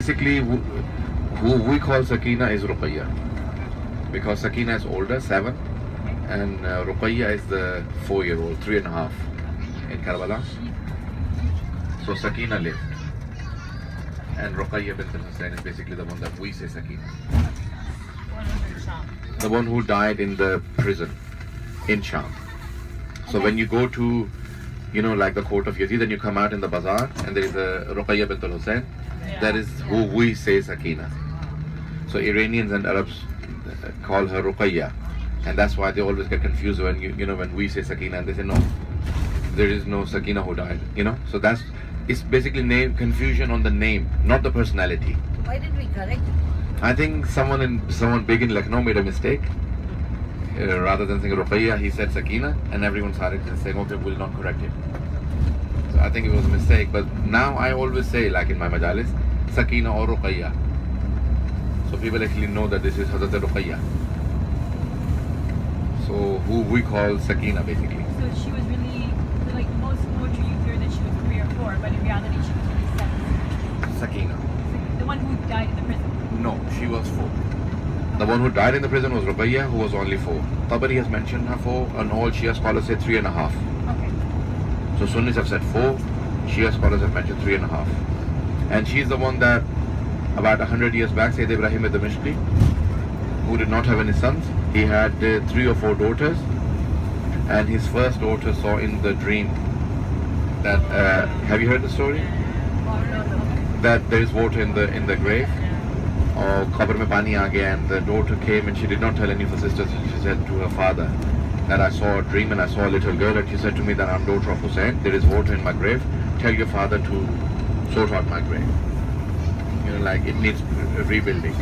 Basically, who we call Sakina is Rukaya, because Sakina is older, 7, and Rukaya is the 4-year-old, 3.5 in Karbala. So Sakina lived, and Rukaya bint Hossein is basically the one that we say Sakina. The one who died in the prison in Sham. So when you go to, like the court of Yazid, and you come out in the bazaar, and there is a Rukaya bint Hossein, that is who we say Sakina. So Iranians and Arabs call her Rukaya, and that's why they always get confused when when we say Sakina, and they say no, there is no Sakina who died. So it's basically confusion on the name, not the personality. Why did we correct it? I think someone big in Lucknow made a mistake. Rather than saying Rukaya, he said Sakina, and everyone started saying, okay, we'll not correct it. So I think it was a mistake, but now I always say, like in my majalis, Sakina or Rukaya. So people actually know that this is Hazrat Rukaya. So who we call Sakina basically. So she was really, like most poetry you hear that she was 3 or 4, but in reality she was really 7. Sakina. The one who died in the prison? No, she was 4. The one who died in the prison was Rukaya, who was only 4. Tabari has mentioned her 4, and all Shia scholars say 3.5. Okay. So Sunnis have said 4, Shia scholars have mentioned 3.5. And she's the one that about 100 years back, Sayyid Ibrahim ad-Damashqi, who did not have any sons, he had 3 or 4 daughters, and his first daughter saw in the dream that, have you heard the story? That there is water in the grave, or qabr mein pani aa gaya, and the daughter came and she did not tell any of her sisters. She said to her father that I saw a dream and I saw a little girl, and she said to me that I'm daughter of Hussein, there is water in my grave, tell your father to sort out my grave. Like it needs rebuilding.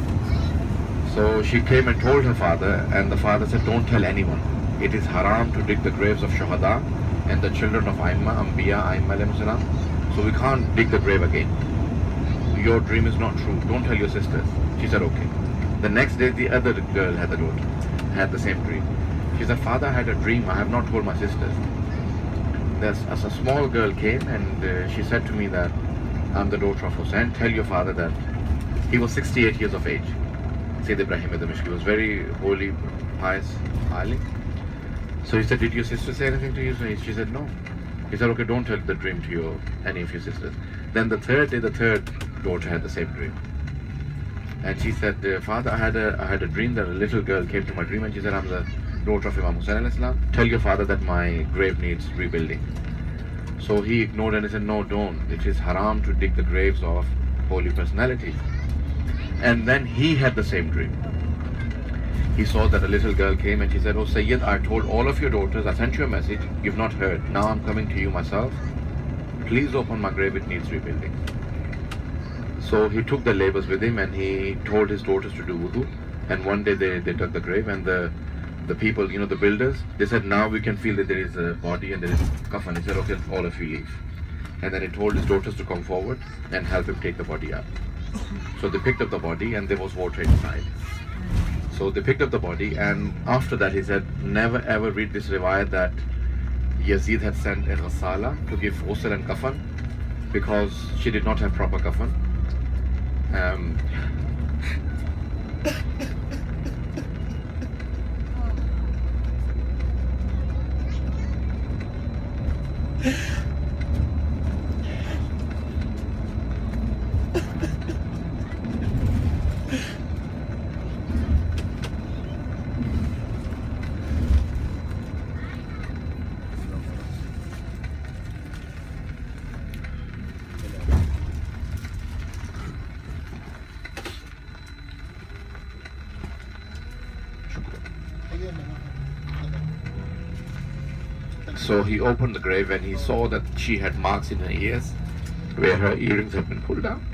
So she came and told her father, and the father said, don't tell anyone. It is haram to dig the graves of Shuhada and the children of Aimma, Anbiya, Aimma alayhim salam. So we can't dig the grave again. Your dream is not true. Don't tell your sisters. She said, okay. The next day, the other girl had the same dream. She said, father, I had a dream. I have not told my sisters. As a small girl came and she said to me that I'm the daughter of Hussein. Tell your father that he was 68 years of age. Sayyid Ibrahim ad-Damashqi was very holy, pious, Ali. So he said, did your sister say anything to you? So she said, no. He said, okay, don't tell the dream to any of your sisters. Then the third day, the third daughter had the same dream. And she said, father, I had a dream that a little girl came to my dream, and she said, I'm the daughter of Imam Hossein alayhi salam. Tell your father that my grave needs rebuilding. So he ignored and he said, no, don't. It is haram to dig the graves of holy personalities. And then he had the same dream. He saw that a little girl came and she said, oh Sayyid, I told all of your daughters, I sent you a message, you've not heard. Now I'm coming to you myself. Please open my grave, it needs rebuilding. So he took the labours with him and he told his daughters to do wudu. And one day they dug the grave, and the people, the builders, they said, now we can feel that there is a body and there is kafan. He said, okay, all of you leave. And then he told his daughters to come forward and help him take the body out. So they picked up the body and there was water inside. So they picked up the body, and after that he said, never ever read this riwayat that Yazid had sent a ghassala to give ghusl and kafan, because she did not have proper kafan. So he opened the grave and he saw that she had marks in her ears where her earrings had been pulled out.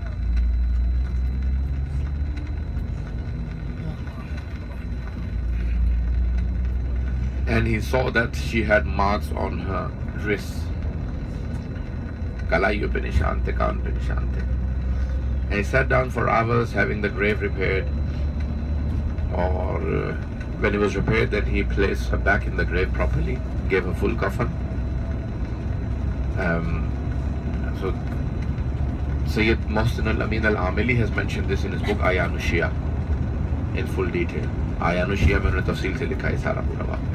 And he saw that she had marks on her wrists. Kalaiyo pe nishan the, kaan pe nishan the. And he sat down for hours having the grave repaired. Or when it was repaired, then he placed her back in the grave properly, gave her full kafan. So Sayyid Mohsin al-Amin al-Amili has mentioned this in his book Ayanu Shia in full detail. Ayanu Shia mein unhone tafsil se likha hai sara pura waqia.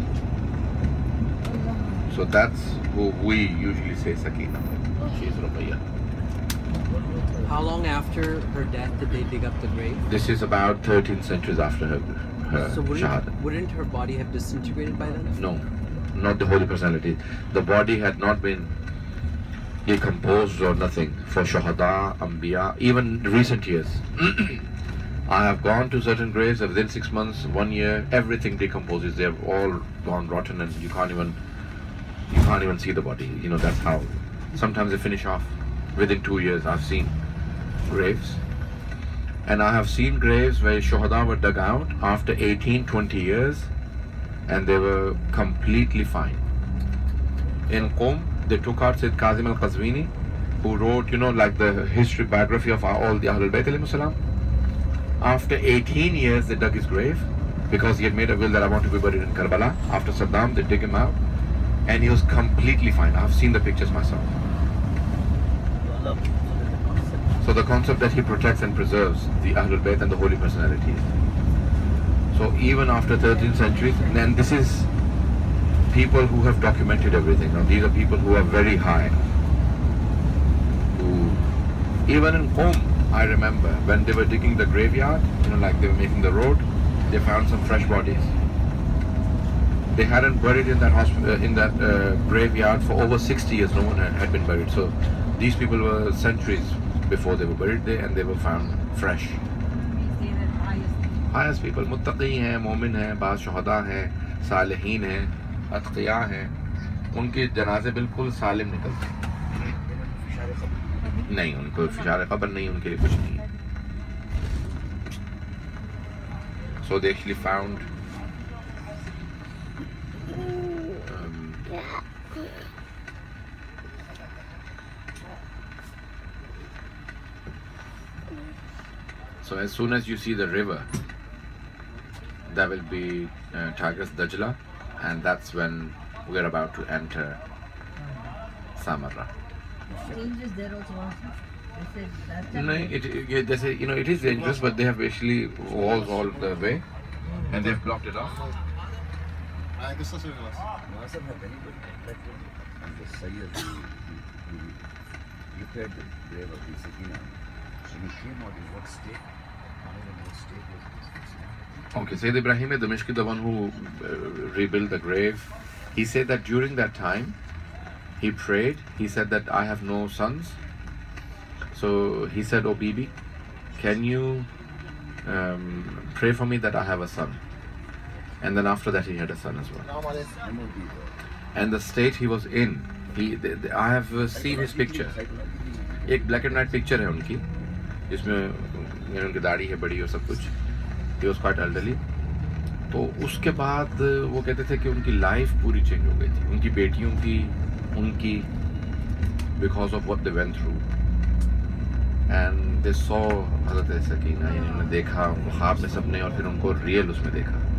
So that's who we usually say Sakina. She is Rukaya. How long after her death did they dig up the grave? This is about 13 centuries after her So shahada. wouldn't her body have disintegrated by then? No, not the holy personality. The body had not been decomposed or nothing for Shahada, Anbiya, even recent years. I have gone to certain graves within 6 months, 1 year, everything decomposes. They've all gone rotten and you can't even see the body. You know, that's how. Sometimes they finish off within 2 years. I've seen graves. And I have seen graves where Shuhada were dug out after 18, 20 years and they were completely fine. In Qom, they took out Sayyid Kazim al-Qazwini, who wrote, you know, like the history biography of all the Ahlul Bayt alayhi salam. After 18 years, they dug his grave because he had made a will that I want to be buried in Karbala. After Saddam, they dig him out and he was completely fine. I've seen the pictures myself. So the concept that he protects and preserves the Ahlul Bayt and the holy personalities. So even after 13 centuries, and this is people who have documented everything. Now these are people who are very high. Who, even in Qom, I remember when they were digging the graveyard, you know, like they were making the road, they found some fresh bodies. They hadn't buried in that hospital, in that graveyard for over 60 years. No one had been buried. So these people were centuries before they were buried there, and they were found fresh. Pious people, muttaqi हैं, मोमिन हैं, बाज़ शुहदा हैं, सालिहीन हैं, अत्क़िया हैं, उनके जनाजे बिल्कुल सालिम निकलते हैं. नहीं, उनको फिशार क़ब्र नहीं, उनके लिए कुछ नहीं है. So they actually found so as soon as you see the river, that will be Tigris Dajla, and that's when we're about to enter Samarra. Changes there also. They said last time. No, they say, you know, it is dangerous, but they have actually walls all the way, and they've blocked it off. Nasser had very good perspective on the Sayyid who repaired the grave of the Sakina. When he came out, in what state? I don't know what state was it. Okay, Sayyid Ibrahim Damashqi, the one who rebuilt the grave, he said that during that time, he prayed, he said that I have no sons. So he said, oh Bibi, can you pray for me that I have a son? And then after that he had a son as well. And the state he was in, I have seen his picture. एक black and white picture है उनकी, जिसमें उनकी दाढ़ी है बड़ी और सब कुछ. He was quite elderly. तो उसके बाद वो कहते थे कि उनकी लाइफ पूरी चेंज हो गई थी. उनकी बेटियों की, उनकी, because of what they went through. And they saw हज़रत सकीना, उन्होंने देखा उनको ख्वाब में सबने और फिर उनको रियल उसमें देखा.